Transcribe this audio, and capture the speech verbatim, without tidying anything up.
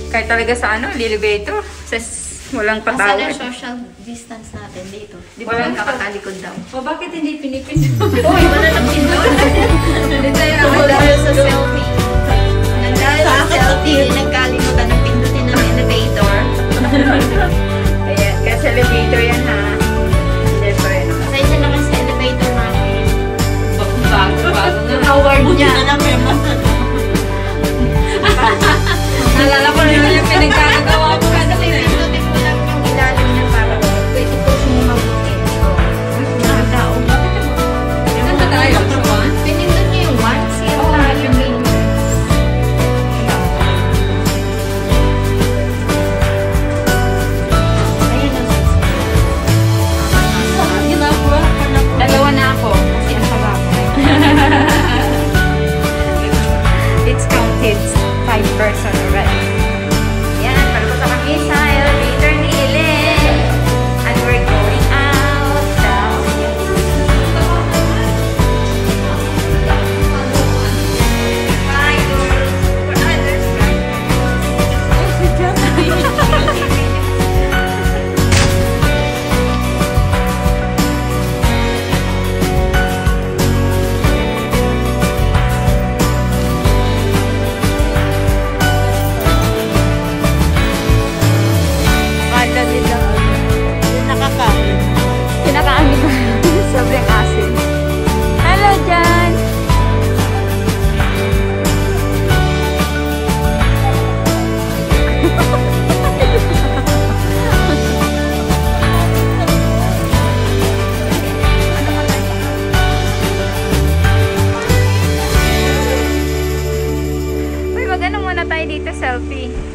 Kahit talaga sa ano, elevator. Sa walang Asa patawad. na social distance natin dito? Di ba Walang kakatalikod daw? O bakit hindi pinipindot? Uy, wala nang pindot. Hindi tayo Dahil sa selfie. Dahil sa selfie, nagkalimutan ng pindutin ng elevator. Ayan, kaya sa elevator yan ha. Siyempre. Pasensya naman sa elevator namin. Bago, bago nga. Award niya. Naalala ko na naman yung pinagkakagawa ko Kasi kanina. pindutin mo lang yung ilalim niya para pwede push mo mabuti. Ang tao. Saan ba tayo? Sa one? Pinindot niyo yung one. Siya tayo yung main. Ayan ang six. Ginagawa. Dalawa na ako. Kasi ang taba ko. It's counted. Five person already. Yan, palabas na kami sa elevator ni Ellen. And we're going out now. Bye, girls. For others, oh, si John. Kala nila, Nakakain. kinakain ko. Sobrang asin. Hello, Jan! Uy, mag-ano muna tayo dito, selfie.